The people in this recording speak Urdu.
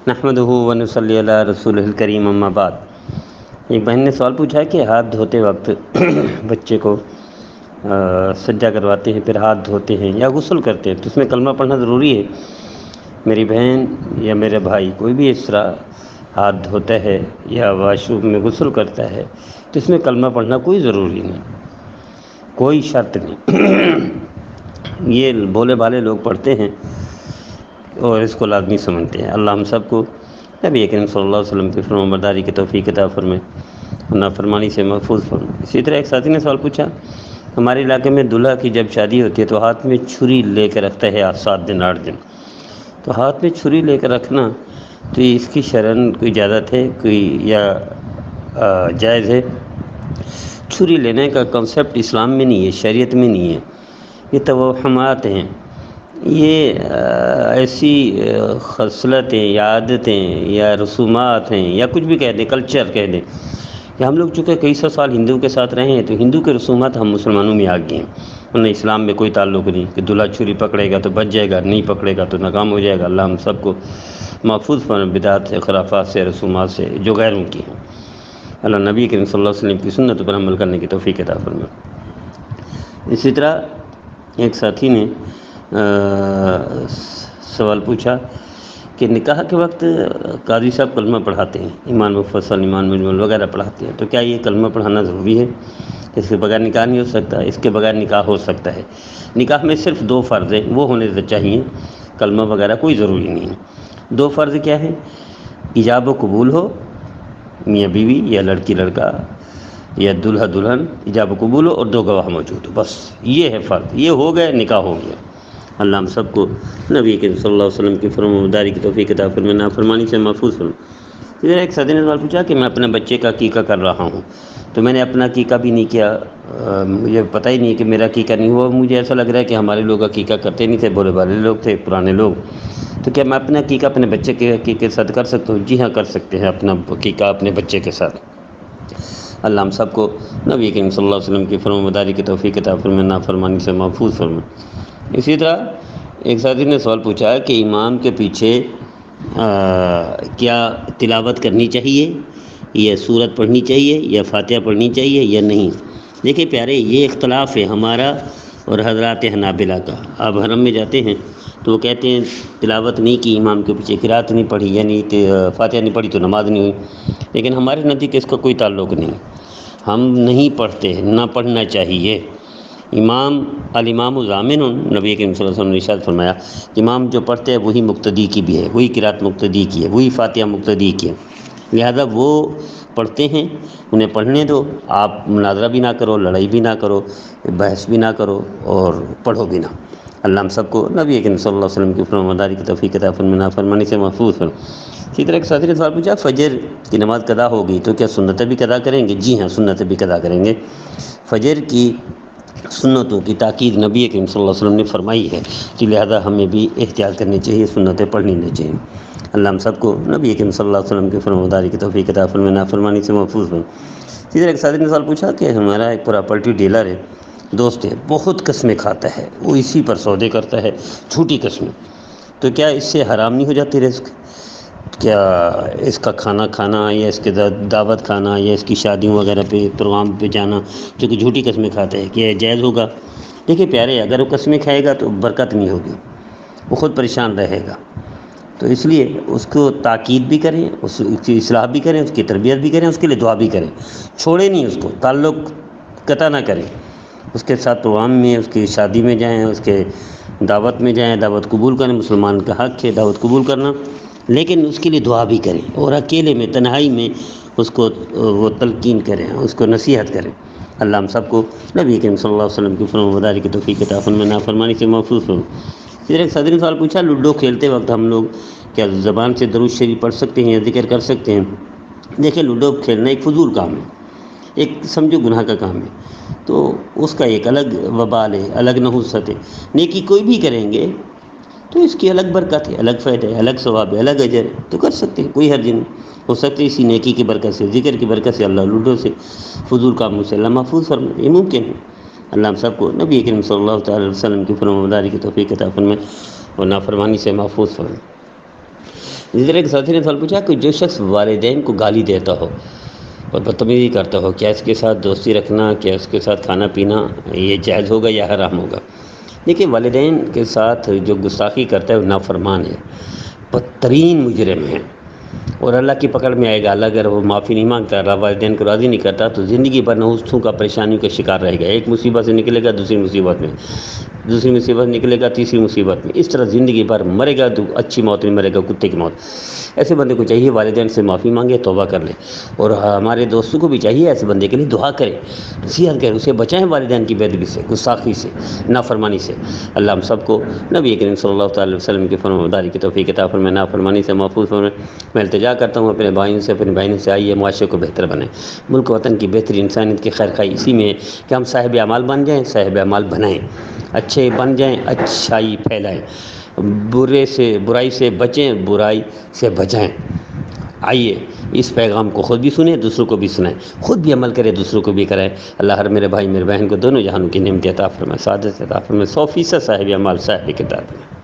نحمدہ ونصلی علی رسولہ الکریم اما بعد۔ ایک بہن نے سوال پوچھا ہے کہ ہاتھ دھوتے وقت بچے کو سجدہ کرواتے ہیں، پھر ہاتھ دھوتے ہیں یا غسل کرتے ہیں تو اس میں کلمہ پڑھنا ضروری ہے؟ میری بہن یا میرے بھائی کوئی بھی اس طرح ہاتھ دھوتا ہے یا واش روم میں غسل کرتا ہے تو اس میں کلمہ پڑھنا کوئی ضروری نہیں، کوئی شرط نہیں۔ یہ بولے بالے لوگ پڑھتے ہیں اور اس کو لازمی سمجھتے ہیں۔ اللہ ہم سب کو نبی کریم صلی اللہ علیہ وسلم کی فرمانبرداری کی توفیق عطا فرمائے، نافرمانی سے محفوظ فرمائے۔ اسی طرح ایک ساتھی نے سوال پوچھا، ہمارے علاقے میں دلہا کی جب شادی ہوتی ہے تو ہاتھ میں چھری لے کے رکھتا ہے 7 دن 8 دن، تو ہاتھ میں چھری لے کر رکھنا تو اس کی شرعاً کوئی اجازت ہے کوئی یا جائز ہے؟ چھری لینے کا کنسیپٹ اسلام میں نہیں ہے، شریعت میں نہیں ہے، یہ توہمات ہیں، یہ ایسی خصلتیں یا عادتیں یا رسومات ہیں یا کچھ بھی کہہ دیں، کلچر کہہ دیں کہ ہم لوگ چونکہ کئی سو سال ہندو کے ساتھ رہے ہیں تو ہندو کے رسومات ہم مسلمانوں میں آ گئے ہیں، ورنہ اسلام میں کوئی تعلق نہیں کہ دلہا چھری پکڑے گا تو بچ جائے گا، نہیں پکڑے گا تو ناکام ہو جائے گا۔ اللہ ہم سب کو محفوظ فرمائے بدعات سے، خرافات سے، رسومات سے جو غیروں کی ہیں۔ اللہ نبی کریم صلی اللہ علیہ وسلم کی سنت پر عمل کرنے کی توفیق عطا فرمائے۔ اسی طرح ایک ساتھی نے سوال پوچھا کہ نکاح کے وقت قاضی صاحب کلمہ پڑھاتے ہیں، ایمان مفصل، ایمان مجمل وغیرہ پڑھاتے ہیں، تو کیا یہ کلمہ پڑھانا ضروری ہے؟ اس کے بغیر نکاح نہیں ہو سکتا؟ اس کے بغیر نکاح ہو سکتا ہے۔ نکاح میں صرف 2 فرض ہیں، وہ ہونے چاہیے، کلمہ وغیرہ کوئی ضروری نہیں ہے۔ 2 فرض کیا ہے؟ ایجاب و قبول ہو، میاں بیوی یا لڑکی لڑکا یا دلہا دلہن ایجاب و قبول ہو اور 2 گواہ موجود ہو، بس یہ ہے فرض، یہ ہو گئے نکاح ہو گیا۔ اللہ ہم سب کو نبی کریم صلی اللہ علیہ وسلم کی فرمانبرداری کی توفیق عطا فرمائے، نافرمانی سے محفوظ فرمائے۔ ادھر ایک ساتھی نے سوال پوچھا کہ میں اپنے بچے کا عقیقہ کر رہا ہوں تو میں نے اپنا عقیقہ بھی نہیں کیا، مجھے پتہ ہی نہیں کہ میرا عقیقہ نہیں ہوا، مجھے ایسا لگ رہا ہے کہ ہمارے لوگ عقیقہ کرتے نہیں تھے، بولے والے لوگ تھے پرانے لوگ، تو کیا میں اپنا عقیقہ اپنے بچے کے عقیقے کے ساتھ کر سکتا ہوں؟ جی ہاں، کر سکتے ہیں اپنا عقیقہ اپنے بچے کے ساتھ۔ اللہ ہم سب کو نبی کریم صلی اللہ علیہ وسلم کی فرمانبرداری کی توفیق عطا فرمائے، نافرمانی سے محفوظ فرمائے۔ اسی طرح ایک ساتھی نے سوال پوچھا ہے کہ امام کے پیچھے کیا تلاوت کرنی چاہیے یا سورت پڑھنی چاہیے یا فاتحہ پڑھنی چاہیے یا نہیں؟ دیکھیں پیارے، یہ اختلاف ہے ہمارا اور حضرات حنابلہ کا۔ آپ حرم میں جاتے ہیں تو وہ کہتے ہیں تلاوت نہیں کی امام کے پیچھے، قرات نہیں پڑھی یعنی فاتحہ نہیں پڑھی تو نماز نہیں ہوئی، لیکن ہمارے نزدیک اس کا کوئی تعلق نہیں، ہم نہیں پڑھتے، نہ پڑھنا چاہیے۔ الامام ضامن، نبی کریم صلی اللہ علیہ وسلم نے ارشاد فرمایا کہ امام جو پڑھتے ہیں وہی مقتدی کی بھی ہے، وہی قرات مقتدی کی ہے، وہی فاتحہ مقتدی کی ہے، لہذا وہ پڑھتے ہیں انہیں پڑھنے دو، آپ مناظرہ بھی نہ کرو، لڑائی بھی نہ کرو، بحث بھی نہ کرو اور پڑھو بھی نہ۔ اللہ ہم سب کو نبی کریم صلی اللہ علیہ وسلم کی فرمانبرداری کی توفیق عطا فرمائے، نافرمانی سے محفوظ فرمائے۔ اسی طرح ایک ساتھی نے سوال پوچھا فجر کی نماز قضا ہو گئی تو کیا سنتیں بھی قضا کریں گے؟ جی ہاں، سنتیں بھی قضا کریں گے۔ فجر کی سنتوں کی تاکید نبی کریم صلی اللہ علیہ وسلم نے فرمائی ہے، کہ لہذا ہمیں بھی احتیاط کرنی چاہیے، سنتیں پڑھنی نہیں چاہیے۔ اللہ ہم سب کو نبی کریم صلی اللہ علیہ وسلم کی فرمانبرداری کی توفیق عطا فرمائے، نافرمانی سے محفوظ فرمائے۔ اسی طرح ایک ساتھی نے سوال پوچھا کہ ہمارا ایک پراپرٹی ڈیلر ہے، دوست ہے، بہت قسمیں کھاتا ہے، وہ اسی پر سودے کرتا ہے، جھوٹی قسمیں، تو کیا اس سے حرام نہیں ہو جاتی رزق؟ کیا اس کا کھانا کھانا یا اس کے دعوت کھانا یا اس کی شادیوں وغیرہ پہ پروگرام پہ جانا جو کہ جھوٹی قسمیں کھاتے ہیں، کیا جائز ہوگا؟ دیکھیے پیارے، اگر وہ قسمیں کھائے گا تو برکت نہیں ہوگی، وہ خود پریشان رہے گا، تو اس لیے اس کو تاکید بھی کریں، اس کی اصلاح بھی کریں، اس کی تربیت بھی کریں، اس کے لیے دعا بھی کریں، چھوڑیں نہیں اس کو، تعلق قطع نہ کریں، اس کے ساتھ پروگرام میں، اس کی شادی میں جائیں، اس کے دعوت میں جائیں، دعوت قبول کریں، مسلمان کا حق ہے دعوت قبول کرنا، لیکن اس کے لیے دعا بھی کریں اور اکیلے میں تنہائی میں اس کو وہ تلقین کریں، اس کو نصیحت کریں۔ اللہ ہم سب کو نبی کریم صلی اللہ علیہ وسلم کی فرمانبرداری کی توفیق عطا فرمائے، نافرمانی سے محفوظ فرمائے۔ پھر ایک صدر نے سوال پوچھا لوڈو کھیلتے وقت ہم لوگ کیا زبان سے درود شریف پڑھ سکتے ہیں یا ذکر کر سکتے ہیں؟ دیکھیں لوڈو کھیلنا ایک فضول کام ہے، ایک سمجھو گناہ کا کام ہے، تو اس کا ایک الگ وبال ہے، الگ نحوست ہے۔ نیکی کوئی بھی کریں گے تو اس کی الگ برکت ہے، الگ فائدہ ہے، الگ ثواب ہے، الگ اجر ہے، تو کر سکتے ہیں، کوئی حرج نہیں ہو سکتے۔ اسی نیکی کی برکت سے، ذکر کی برکت سے اللہ لوڈو سے، فضول کاموں سے اللہ محفوظ فرمائے، یہ ممکن ہے۔ اللہ ہم سب کو نبی کریم صلی اللہ تعالی علیہ وسلم کی فرمانبرداری کی توفیق عطا فرمائے اور نافرمانی سے محفوظ فرمائے۔ اسی طرح ایک ساتھی نے سوال پوچھا کہ جو شخص والدین کو گالی دیتا ہو اور بدتمیزی کرتا ہو، کیا اس کے ساتھ دوستی رکھنا، کیا اس کے ساتھ کھانا پینا یہ جائز ہوگا یا حرام ہوگا؟ دیکھیے، والدین کے ساتھ جو گستاخی کرتا ہے وہ نافرمان ہے، بدترین مجرم ہے، اور اللہ کی پکڑ میں آئے گا۔ اللہ اگر وہ معافی نہیں مانگتا، اللہ والدین کو راضی نہیں کرتا، تو زندگی بھر نحوستوں کا، پریشانیوں کا شکار رہے گا۔ ایک مصیبت سے نکلے گا دوسری مصیبت میں، دوسری مصیبت نکلے گا تیسری مصیبت میں، اس طرح زندگی بھر مرے گا، اچھی موت میں مرے گا، کتے کی موت۔ ایسے بندے کو چاہیے والدین سے معافی مانگے، توبہ کر لے، اور ہمارے دوستوں کو بھی چاہیے ایسے بندے کے لیے دعا کرے، نصیحت کرے، اسے بچائیں والدین کی بے ادبی سے، گستاخی سے، نافرمانی سے۔ اللہ ہم سب کو نبی کریم صلی اللہ تعالی وسلم کی فرمانبرداری کی توفیق عطا فرمائے، نافرمانی سے محفوظ فرمائے۔ میں التجا کرتا ہوں اپنے بھائیوں سے، اپنی بہنوں سے، آئیے معاشرے کو بہتر بنائیں، ملک وطن کی بہتری، انسانیت کی خیر خواہی اسی میں ہے کہ ہم صاحب اعمال بن جائیں، صاحب اعمال بنائیں، اچھے بن جائیں، اچھائی پھیلائیں، برائی سے بچیں، برائی سے بچائیں۔ آئیے اس پیغام کو خود بھی سنیں، دوسروں کو بھی سنائیں، خود بھی عمل کریں، دوسروں کو بھی کرائیں۔ اللہ ہر میرے بھائی میرے بہن کو دونوں جہانوں کی نعمت عطا فرمائے، سعادت عطا فرمائے، 100% صاحب اعمال، صاحب کتاب۔